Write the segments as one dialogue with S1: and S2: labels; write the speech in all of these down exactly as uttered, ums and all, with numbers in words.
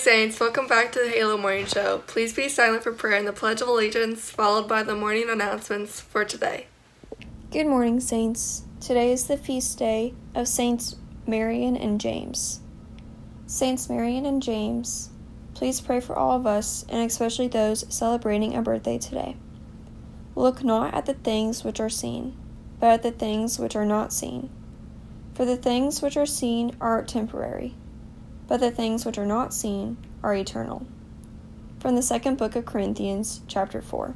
S1: Saints, welcome back to the Halo Morning Show. Please be silent for prayer and the Pledge of Allegiance, followed by the morning announcements for today.
S2: Good morning, Saints. Today is the feast day of Saints Marian and James. Saints Marian and James, please pray for all of us, and especially those celebrating a birthday today. Look not at the things which are seen, but at the things which are not seen. For the things which are seen are temporary, but the things which are not seen are eternal. From the second book of Corinthians, chapter four.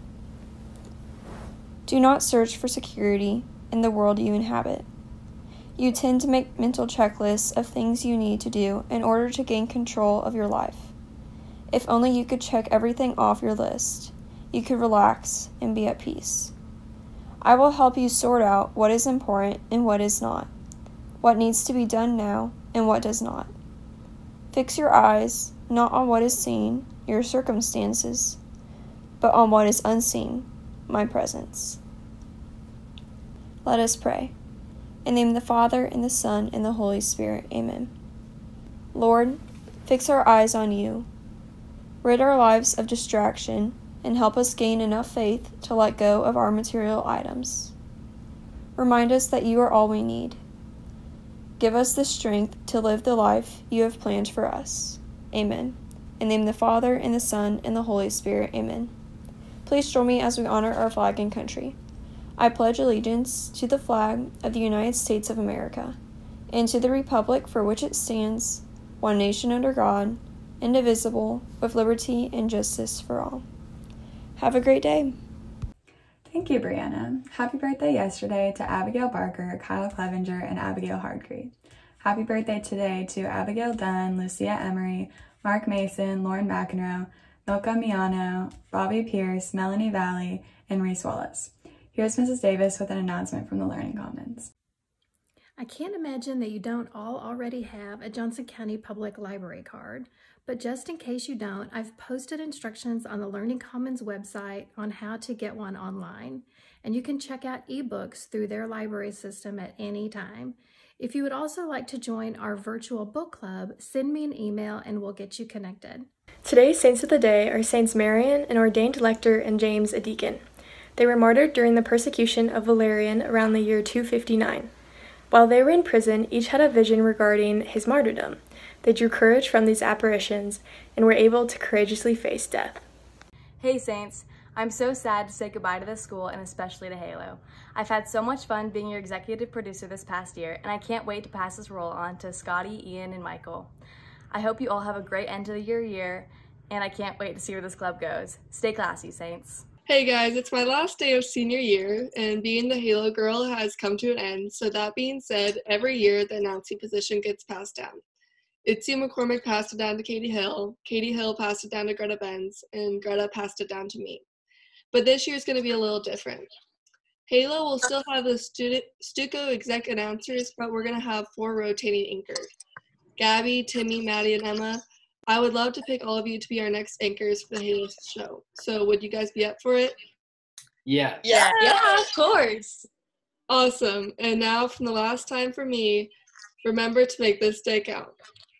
S2: Do not search for security in the world you inhabit. You tend to make mental checklists of things you need to do in order to gain control of your life. If only you could check everything off your list, you could relax and be at peace. I will help you sort out what is important and what is not, what needs to be done now and what does not. Fix your eyes not on what is seen, your circumstances, but on what is unseen, my presence. Let us pray. In the name of the Father, and the Son, and the Holy Spirit. Amen. Lord, fix our eyes on you. Rid our lives of distraction, and help us gain enough faith to let go of our material items. Remind us that you are all we need. Give us the strength to live the life you have planned for us. Amen. In the name of the Father, and the Son, and the Holy Spirit. Amen. Please join me as we honor our flag and country. I pledge allegiance to the flag of the United States of America, and to the republic for which it stands, one nation under God, indivisible, with liberty and justice for all. Have a great day.
S3: Thank you, Brianna. Happy birthday yesterday to Abigail Barker, Kyle Clevenger, and Abigail Hardgrave. Happy birthday today to Abigail Dunn, Lucia Emery, Mark Mason, Lauren McEnroe, Milka Miano, Bobby Pierce, Melanie Valley, and Reese Wallace. Here's Missus Davis with an announcement from the Learning Commons.
S4: I can't imagine that you don't all already have a Johnson County Public Library card, but just in case you don't, I've posted instructions on the Learning Commons website on how to get one online, and you can check out ebooks through their library system at any time. If you would also like to join our virtual book club, send me an email and we'll get you connected.
S1: Today's saints of the day are Saints Marian, an ordained lector, and James, a deacon. They were martyred during the persecution of Valerian around the year two fifty-nine. While they were in prison, each had a vision regarding his martyrdom. They drew courage from these apparitions and were able to courageously face death.
S5: Hey Saints, I'm so sad to say goodbye to this school and especially to Halo. I've had so much fun being your executive producer this past year, and I can't wait to pass this role on to Scotty, Ian, and Michael. I hope you all have a great end of the year year, and I can't wait to see where this club goes. Stay classy, Saints.
S6: Hey guys, it's my last day of senior year, and being the Halo girl has come to an end, so that being said, every year the announcing position gets passed down. Itzy McCormick passed it down to Katie Hill, Katie Hill passed it down to Greta Benz, and Greta passed it down to me. But this year's going to be a little different. Halo will still have the stu- Stuco exec announcers, but we're going to have four rotating anchors. Gabby, Timmy, Maddie, and Emma. I would love to pick all of you to be our next anchors for the Halo show. So would you guys be up for it?
S7: Yeah.
S8: Yeah, yeah, of course.
S6: Awesome. And now from the last time for me, remember to make this day count.